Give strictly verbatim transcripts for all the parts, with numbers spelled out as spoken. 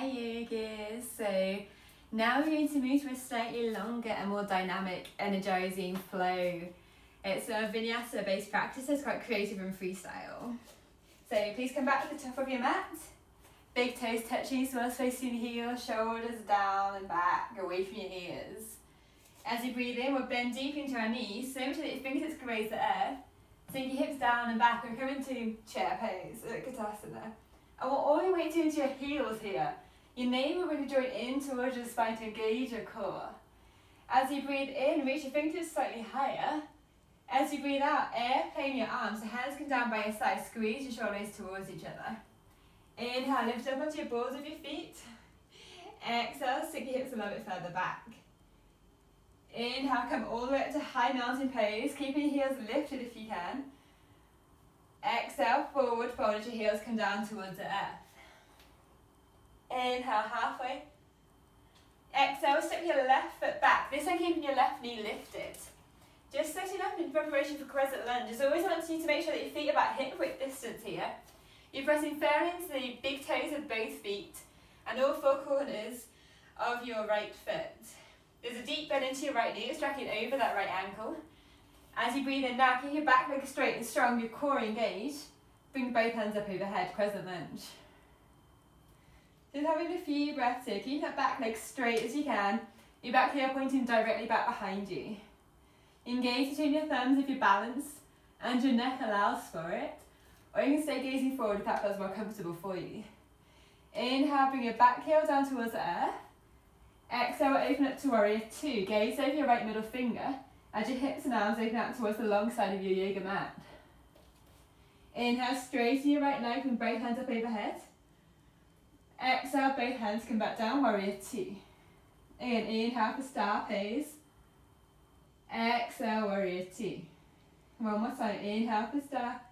Hi yogis. So now we're going to move to a slightly longer and more dynamic, energizing flow. It's a Vinyasa based practice, so it's quite creative and freestyle. So please come back to the top of your mat. Big toes touching, swirls facing the heels, shoulders down and back, away from your ears. As you breathe in, we'll bend deep into our knees, so much that your fingertips can raise the earth. Sink your hips down and back and come into chair pose, Utkatasana. And we'll all the way into your heels here. Your navel really join in towards your spine to engage your core. As you breathe in, reach your fingertips slightly higher. As you breathe out, airplane your arms, so hands come down by your side, squeeze your shoulders towards each other. Inhale, lift up onto your balls of your feet. Exhale, stick your hips a little bit further back. Inhale, come all the way up to high mountain pose, keeping your heels lifted if you can. Exhale, forward fold as your heels come down towards the earth. Inhale, halfway. Exhale, step your left foot back, this time keeping your left knee lifted. Just setting up in preparation for crescent lunge. It's always want you to make sure that your feet are about hip width distance here. You're pressing firmly into the big toes of both feet and all four corners of your right foot. There's a deep bend into your right knee, striking over that right ankle. As you breathe in now, keep your back leg straight and strong, your core engaged. Bring both hands up overhead, crescent lunge. Just having a few breaths here. Keep that back leg straight as you can. Your back heel pointing directly back behind you. Engage between your thumbs if you're balanced and your neck allows for it. Or you can stay gazing forward if that feels more comfortable for you. Inhale, bring your back heel down towards the earth. Exhale, open up to warrior two. Gaze over your right middle finger as your hips and arms open out towards the long side of your yoga mat. Inhale, straighten your right leg and both hands up overhead. Exhale, both hands come back down, warrior two. Again, inhale for star pose. Exhale, warrior two. One more time, inhale for star.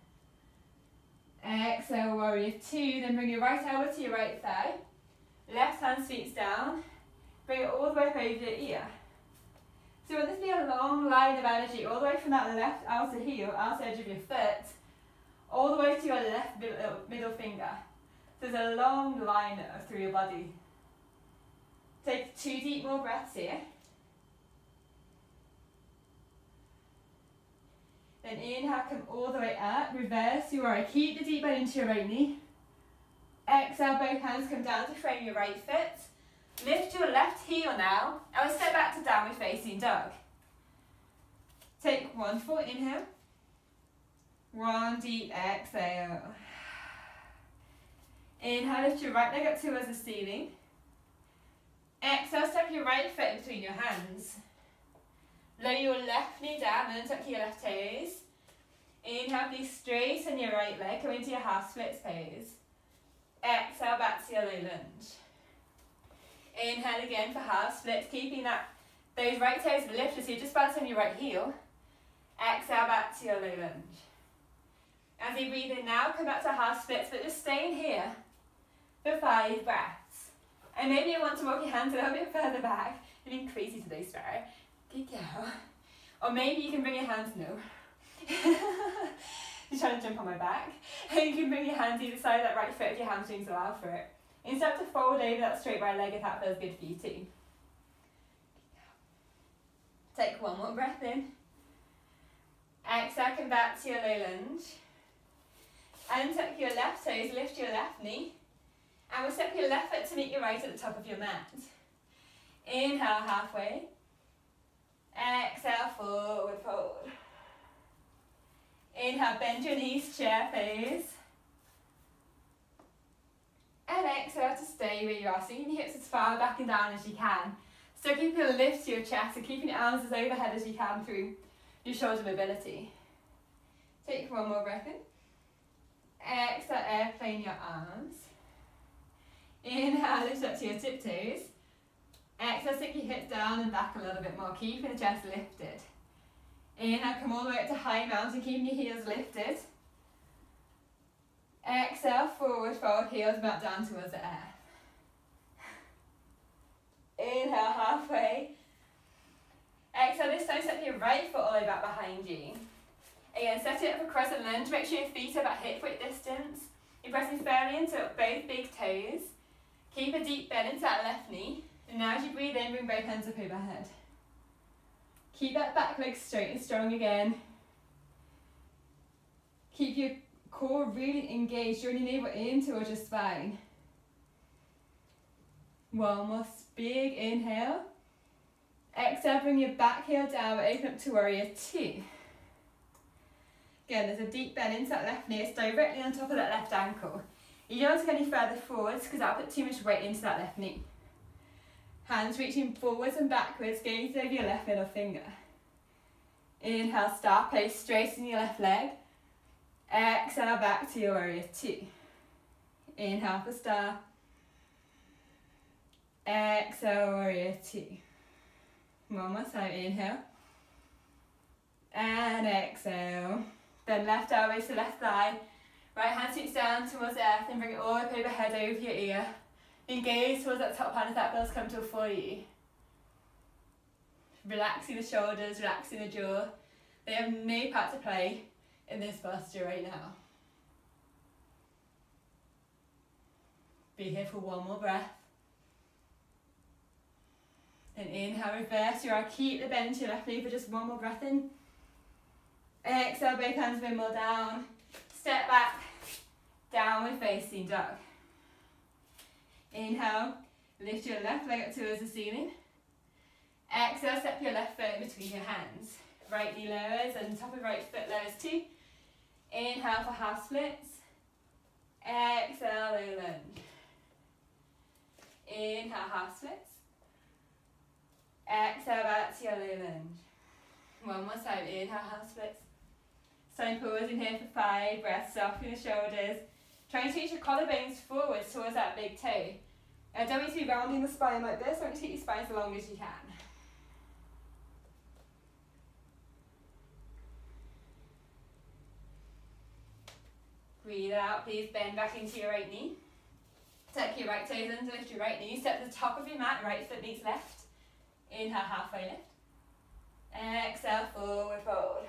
Exhale, warrior two. Then bring your right elbow to your right thigh. Left hand sweeps down. Bring it all the way up over your ear. So you want this to be a long line of energy, all the way from that left outer heel, outer edge of your foot, all the way to your left middle, middle finger. So there's a long line through your body. Take two deep more breaths here. Then inhale, come all the way up, reverse your warrior. Keep the deep bend into your right knee. Exhale, both hands come down to frame your right foot. Lift your left heel now, and we'll step back to downward facing dog. Take one full inhale. One deep exhale. Inhale, lift your right leg up towards the ceiling. Exhale, step your right foot in between your hands. Lower your left knee down and tuck your left toes. Inhale, please straighten your right leg, come into your half splits pose. Exhale, back to your low lunge. Inhale again for half splits, keeping that those right toes lifted, so you just bounce on your right heel. Exhale, back to your low lunge. As you breathe in now, come back to half splits, but just stay in here for five breaths. And maybe you want to walk your hands a little bit further back. You're being crazy today, Sparrow. Good girl. Or maybe you can bring your hands, no. You're trying to jump on my back. And you can bring your hands either side of that right foot if your hamstrings allow for it. And start to fold over that straight right leg if that feels good for you too. Take one more breath in. Exhale, come back to your low lunge. And tuck your left toes, lift your left knee. And we'll step your left foot to meet your right at the top of your mat. Inhale, halfway. Exhale, forward fold. Inhale, bend your knees, chair pose. And exhale to stay where you are, swinging your hips as far back and down as you can. So keep your lift to your chest, and keeping your arms as overhead as you can through your shoulder mobility. Take one more breath in. Exhale, airplane your arms. Inhale, lift up to your tiptoes. Exhale, stick your hips down and back a little bit more, keeping the chest lifted. Inhale, come all the way up to high mountain, keeping your heels lifted. Exhale, forward fold, heels back down towards the earth. Inhale, halfway. Exhale, this time step your right foot all the way back behind you. Again, set it up for crescent lunge, make sure your feet are about hip width distance. You're pressing firmly into both big toes. Keep a deep deep bend into that left knee. And now as you breathe in, bring both hands up overhead. Keep that back leg straight and strong again. Keep your core really engaged. Drawing your navel in towards your spine. One more big inhale. Exhale, bring your back heel down, open up to warrior two. Again, there's a deep bend into that left knee. It's directly on top of that left ankle. You don't want to go any further forwards because that'll put too much weight into that left knee. Hands reaching forwards and backwards, gaze over your left middle finger. Inhale, star pose, straighten your left leg. Exhale, back to your warrior two. Inhale for star. Exhale, warrior two. One more time, inhale. And exhale. Then left elbow to left thigh. Right hand sits down towards the earth and bring it all up overhead over your ear. Engage towards that top hand if that feels comfortable for you. Relaxing the shoulders, relaxing the jaw. They have no part to play in this posture right now. Be here for one more breath. And inhale, reverse your arm. Keep the bend to your left knee for just one more breath in. Exhale, both hands wimble down. Step back, downward facing dog. Inhale, lift your left leg up towards the ceiling. Exhale, step your left foot in between your hands. Right knee lowers and top of right foot lowers too. Inhale for half splits. Exhale, low lunge. Inhale, half splits. Exhale, back to your low lunge. One more time, inhale, half splits. Staying pause in here for five breaths, soften the shoulders. Try and reach your collarbones forwards towards that big toe. I don't want you to be rounding the spine like this, I want you to keep your spine as long as you can. Breathe out, please bend back into your right knee. Tuck your right toes under, lift your right knee, step to the top of your mat, right foot meets left. Inhale, halfway lift. Exhale, forward fold.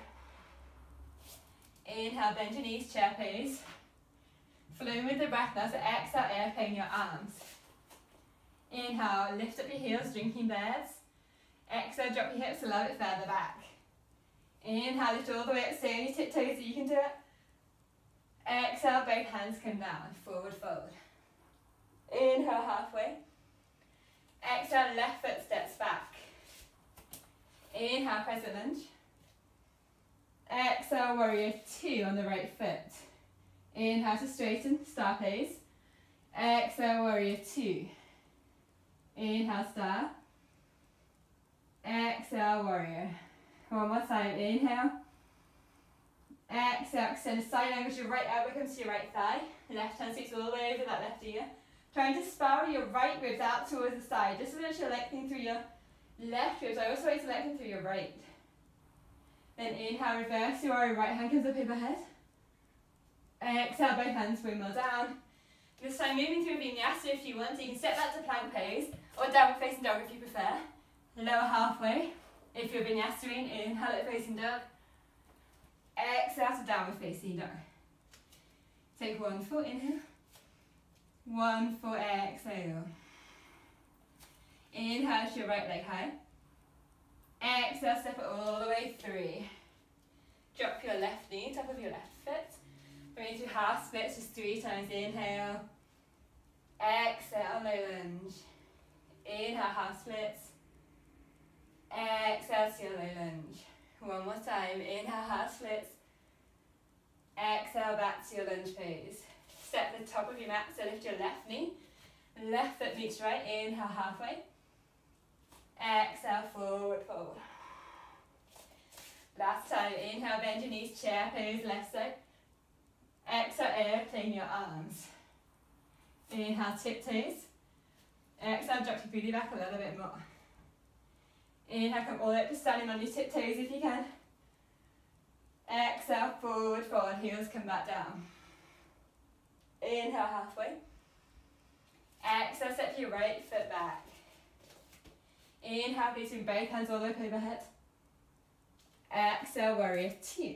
Inhale, bend your knees, chair pose. Flow with the breath now, so exhale, airplane your arms. Inhale, lift up your heels, drinking birds. Exhale, drop your hips a little bit further back. Inhale, lift all the way up, stay on your tiptoes so you can do it. Exhale, both hands come down, forward fold. Inhale, halfway. Exhale, left foot steps back. Inhale, crescent lunge. Exhale, warrior two on the right foot. Inhale to straighten, star pose. Exhale, warrior two. Inhale, star. Exhale, warrior. One more time, inhale. Exhale, extend a side angle, your right elbow comes to your right thigh. Left hand sits all the way over that left ear. Trying to spiral your right ribs out towards the side, just so that you're lengthening through your left ribs. I also want you to lengthen through your right. Then inhale, reverse your right hand comes up overhead. Exhale, both hands wimble down. This time moving through Vinyasa if you want, so you can step back to plank pose, or downward facing dog if you prefer. Lower halfway. If you're Vinyasa-ing, inhale at facing dog. Exhale to downward facing dog. Take one full inhale. One full exhale. Inhale to your right leg high. Exhale, step it all the way through. Drop your left knee, top of your left foot. Bring it to half splits, just three times. Inhale. Exhale, low lunge. Inhale, half splits. Exhale to your low lunge. One more time. Inhale, half splits. Exhale, back to your lunge pose. Step the top of your mat, so lift your left knee. Left foot meets right. Inhale, halfway. Exhale, forward fold. Last time, inhale, bend your knees, chair pose, left side. Exhale, airplane your arms. Inhale, tiptoes. Exhale, drop your booty back a little bit more. Inhale, come all the way up to standing on your tiptoes if you can. Exhale, forward fold, heels come back down. Inhale, halfway. Exhale, step your right foot back. Inhale, placing both hands all the way up overhead. Exhale, warrior two.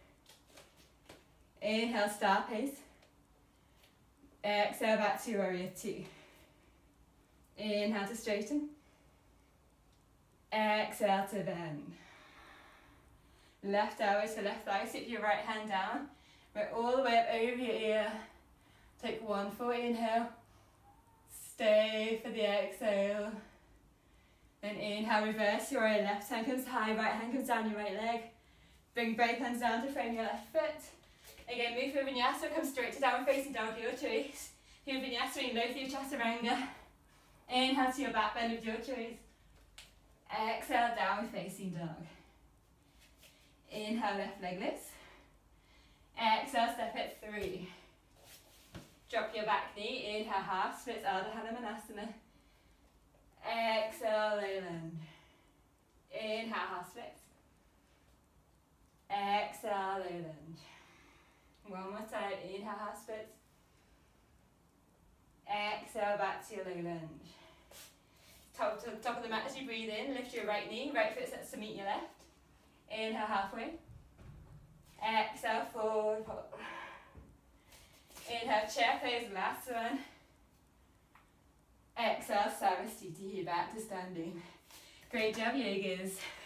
Inhale, star pose. Exhale, back to warrior two. Inhale to straighten. Exhale to bend. Left elbow to left thigh, sit your right hand down. We're all the way up over your ear. Take one full inhale. Stay for the exhale. Then inhale, reverse your right, left hand comes high, right hand comes down your right leg. Bring both hands down to frame your left foot. Again, move through Vinyasa, come straight to downward facing dog, your choice. Here Vinyasa, in low through Chaturanga. Inhale to your back bend of your choice. Exhale, downward facing dog. Inhale, left leg lifts. Exhale, step it three. Drop your back knee, inhale, half splits, Ardha Hanumanasana. Exhale, lowland. Inhale, half splits. Exhale, lowland. One more time, inhale, half splits. Exhale, back to your lowland. Top to the top of the mat as you breathe in, lift your right knee, right foot sets to meet your left. Inhale, halfway. Exhale, forward fold. Inhale, chair pose, last one. Exhale, Sarvasthiti, back to standing. Great job, yogas.